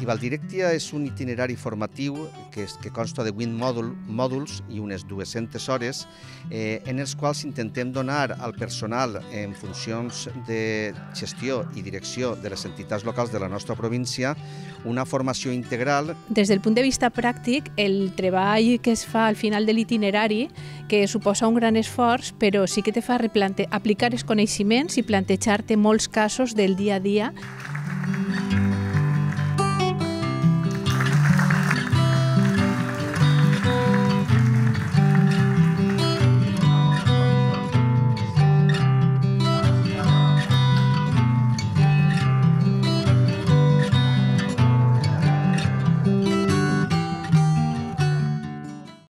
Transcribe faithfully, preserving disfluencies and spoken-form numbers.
Festival Directia és un itinerari formatiu que, és, que consta de vuit mòdul, mòduls i unes dues-centes hores eh, en els quals intentem donar al personal en funcions de gestió i direcció de les entitats locals de la nostra província una formació integral. Des del punt de vista pràctic, el treball que es fa al final de l'itinerari, que suposa un gran esforç, però sí que te fa replante, aplicar els coneixements i plantejar-te molts casos del dia a dia.